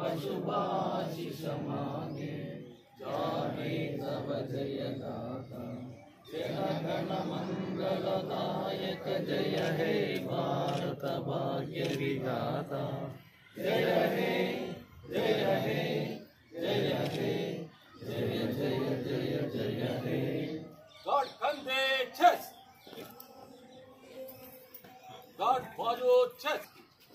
शुभाशिष मांगे, जाने तब जय गाथा। जन मंगलदायक जय हे भारत भाग्य विधाता। जय हे जय हे जय हे जय जय जय जय हे। God Kande chess. God Bajo chess.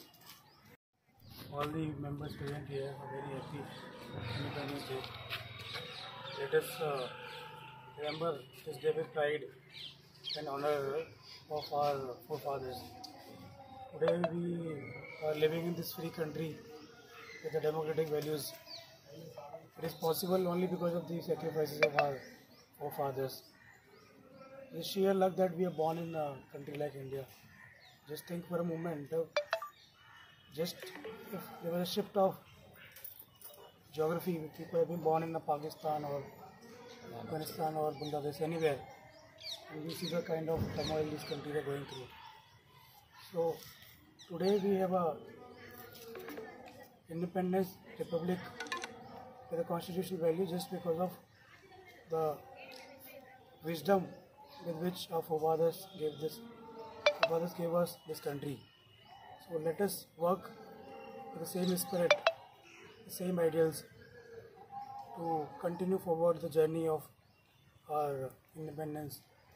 All the members present here are very happy Independence Day. Let us remember this day with pride and honor of our forefathers. Today we are living in this free country with the democratic values. It is possible only because of the sacrifices of our forefathers. It's sheer luck that we are born in a country like India. Just think for a moment, just if there was a shift of geography, people have been born in Pakistan or Afghanistan or Bangladesh, anywhere, and we see the kind of turmoil these countries are going through. So today we have a independence republic with a constitutional value just because of the wisdom with which our forefathers gave us this country. So let us work with the same spirit, the same ideals to continue forward the journey of our independent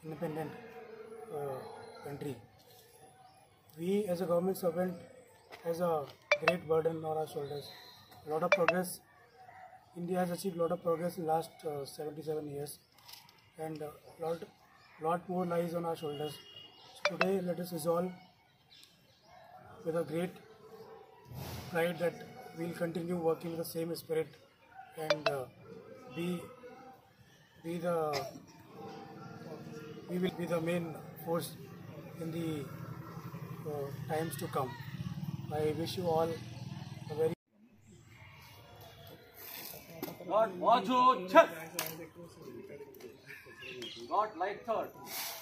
country. We as a government servant has a great burden on our shoulders. A lot of progress. India has achieved a lot of progress in the last 77 years, and lot more lies on our shoulders. So today let us resolve with a great pride that we will continue working with the same spirit and we will be the main force in the times to come. I wish you all a very God Bajo chess. God light third.